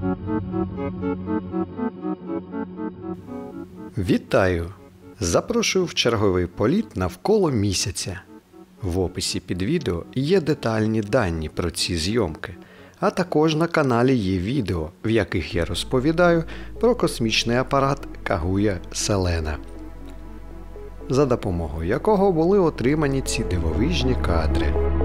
Вітаю! Запрошую в черговий політ навколо місяця. В описі під відео є детальні дані про ці зйомки, а також на каналі є відео, в яких я розповідаю про космічний апарат Кагуя-Селена, за допомогою якого були отримані ці дивовижні кадри.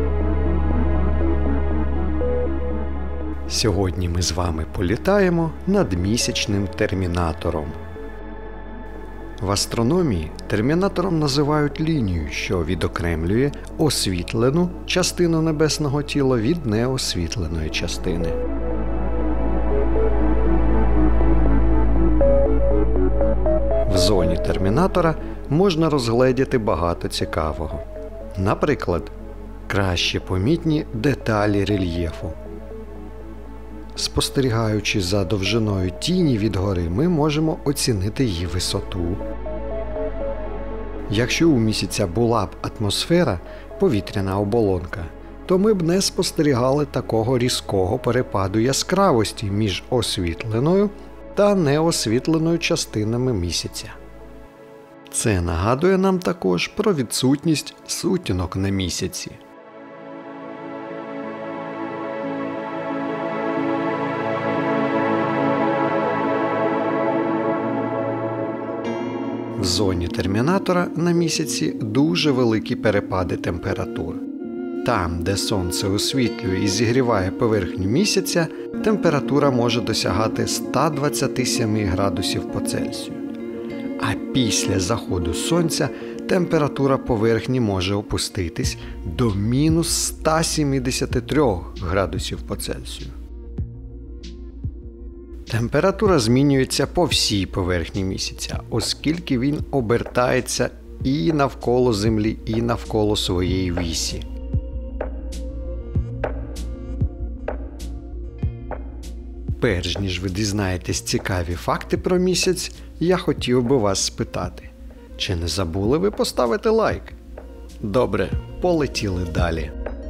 Сьогодні ми з вами політаємо над місячним термінатором. В астрономії термінатором називають лінію, що відокремлює освітлену частину небесного тіла від неосвітленої частини. В зоні термінатора можна розгледіти багато цікавого. Наприклад, краще помітні деталі рельєфу. Спостерігаючи за довжиною тіні від гори, ми можемо оцінити її висоту. Якщо у місяця була б атмосфера, повітряна оболонка, то ми б не спостерігали такого різкого перепаду яскравості між освітленою та неосвітленою частинами місяця. Це нагадує нам також про відсутність сутінок на місяці. В зоні термінатора на місяці дуже великі перепади температур. Там, де сонце освітлює і зігріває поверхню місяця, температура може досягати 127 градусів по Цельсію. А після заходу сонця температура поверхні може опуститись до мінус 173 градусів по Цельсію. Температура змінюється по всій поверхні місяця, оскільки він обертається і навколо Землі, і навколо своєї вісі. Перш ніж ви дізнаєтесь цікаві факти про місяць, я хотів би вас спитати, чи не забули ви поставити лайк? Добре, полетіли далі.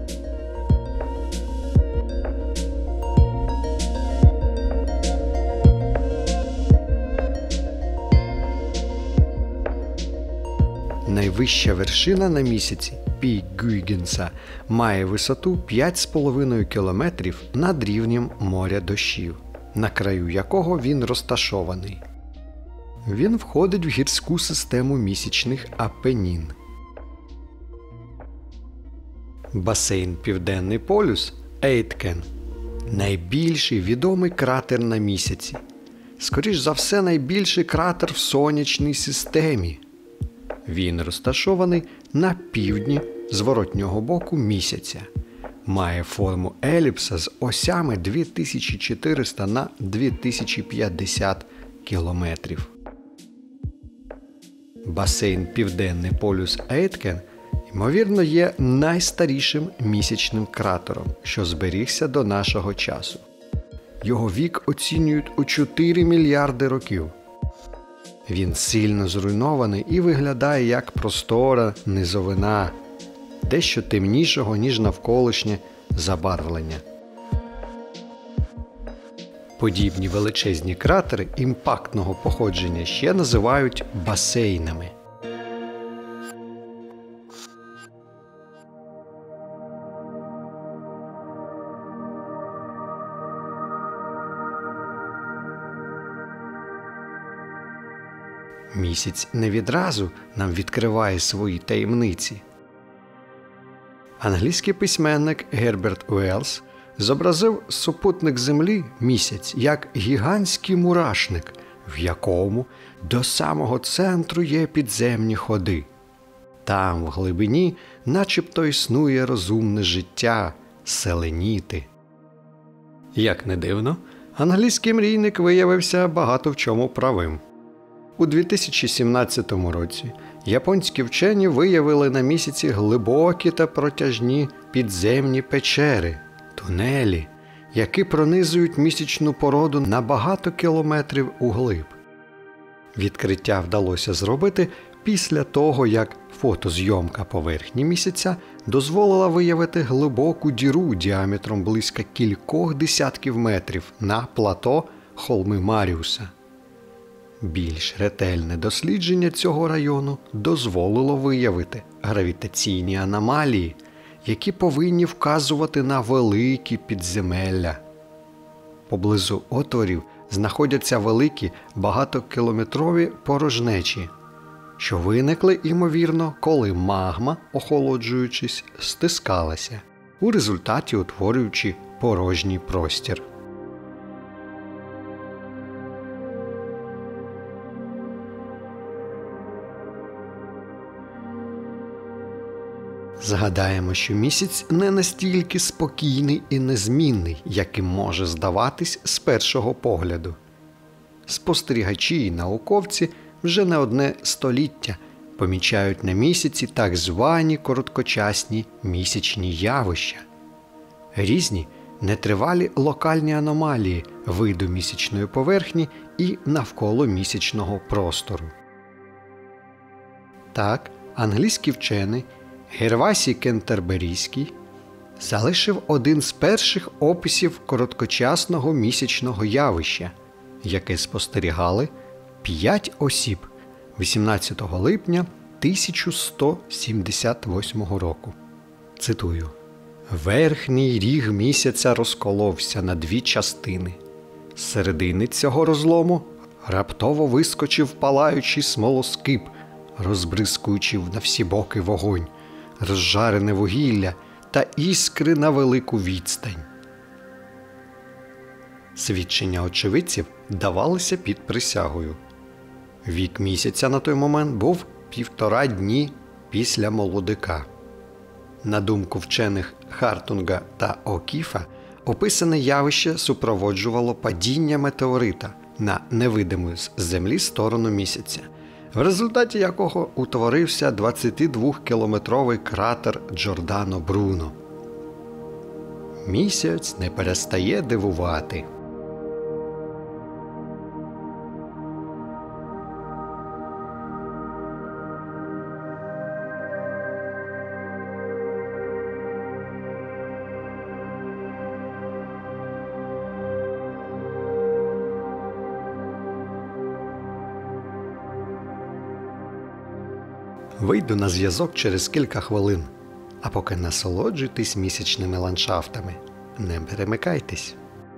Найвища вершина на місяці, пік Гюйгенса, має висоту 5,5 км над рівнем моря дощів, на краю якого він розташований. Він входить в гірську систему місячних Апенін. Басейн Південний полюс Ейткен – найбільший відомий кратер на місяці. Скоріш за все, найбільший кратер в сонячній системі. Він розташований на півдні зворотнього боку місяця. Має форму еліпса з осями 2400 на 2050 кілометрів. Басейн Південний полюс Ейткен, ймовірно, є найстарішим місячним кратером, що зберігся до нашого часу. Його вік оцінюють у 4 мільярди років. Він сильно зруйнований і виглядає як простора низовина, дещо темнішого, ніж навколишнє забарвлення. Подібні величезні кратери імпактного походження ще називають басейнами. Місяць не відразу нам відкриває свої таємниці. Англійський письменник Герберт Уеллс зобразив супутник Землі, місяць, як гігантський мурашник, в якому до самого центру є підземні ходи. Там, в глибині, начебто існує розумне життя – селеніти. Як не дивно, англійський мрійник виявився багато в чому правим. У 2017 році японські вчені виявили на місяці глибокі та протяжні підземні печери, тунелі, які пронизують місячну породу на багато кілометрів углиб. Відкриття вдалося зробити після того, як фотозйомка поверхні місяця дозволила виявити глибоку діру діаметром близько кількох десятків метрів на плато холми Маріуса. Більш ретельне дослідження цього району дозволило виявити гравітаційні аномалії, які повинні вказувати на великі підземелля. Поблизу отворів знаходяться великі багатокілометрові порожнечі, що виникли, ймовірно, коли магма, охолоджуючись, стискалася, у результаті утворюючи порожній простір. Згадаємо, що місяць не настільки спокійний і незмінний, яким може здаватись з першого погляду. Спостерігачі і науковці вже не одне століття помічають на місяці так звані короткочасні місячні явища. Різні нетривалі локальні аномалії виду місячної поверхні і навколо місячного простору. Так, англійський вчений Гервасій Кентерберійський залишив один з перших описів короткочасного місячного явища, яке спостерігали 5 осіб 18 липня 1178 року. Цитую: «Верхній ріг місяця розколовся на дві частини. З середини цього розлому раптово вискочив палаючий смолоскип, розбризкуючи на всі боки вогонь, розжарене вугілля та іскри на велику відстань». Свідчення очевидців давалися під присягою. Вік місяця на той момент був 1,5 дні після молодика. На думку вчених Хартунга та О'Кіфа, описане явище супроводжувало падіння метеорита на невидиму з Землі сторону місяця, в результаті якого утворився 22-кілометровий кратер Джордано Бруно. Місяць не перестає дивувати. Вийду на зв'язок через кілька хвилин, а поки насолоджуйтесь місячними ландшафтами. Не перемикайтесь.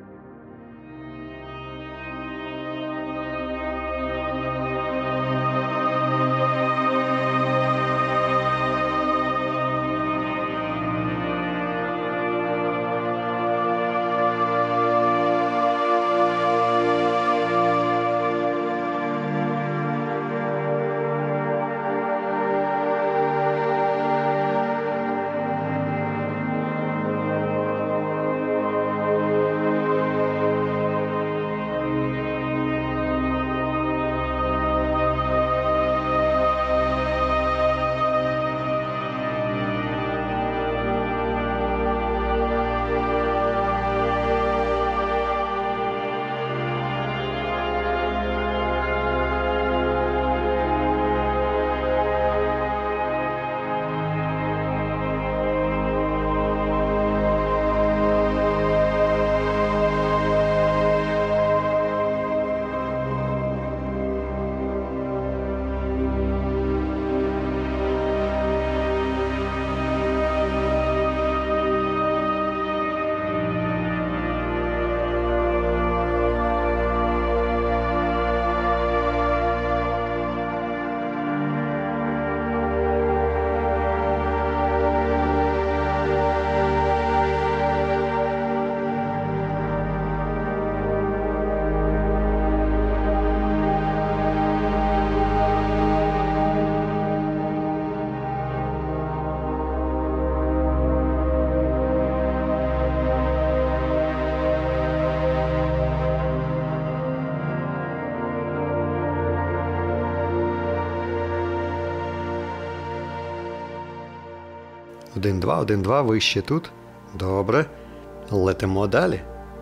Один-два, 1-2, ви ще тут? Добре. Летимо далі.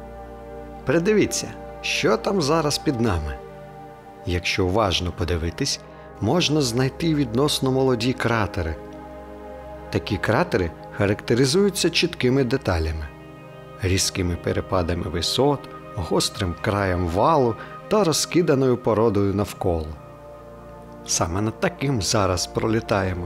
Придивіться, що там зараз під нами. Якщо уважно подивитись, можна знайти відносно молоді кратери. Такі кратери характеризуються чіткими деталями, різкими перепадами висот, гострим краєм валу та розкиданою породою навколо. Саме над таким зараз пролітаємо.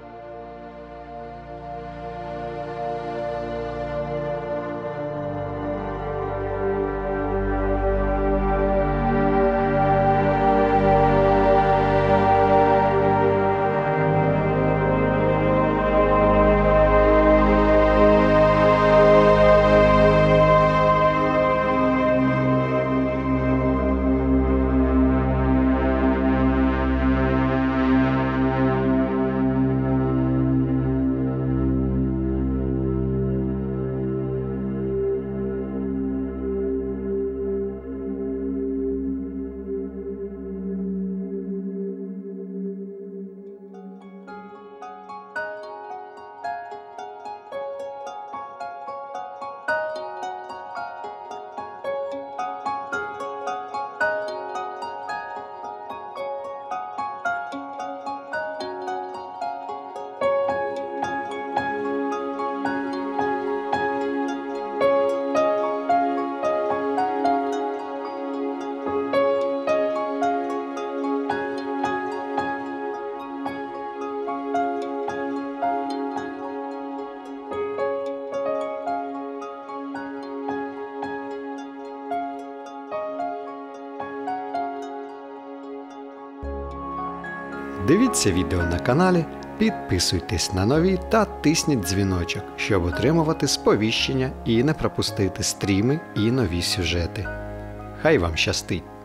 Дивіться відео на каналі, підписуйтесь на нові та тисніть дзвіночок, щоб отримувати сповіщення і не пропустити стріми і нові сюжети. Хай вам щастить!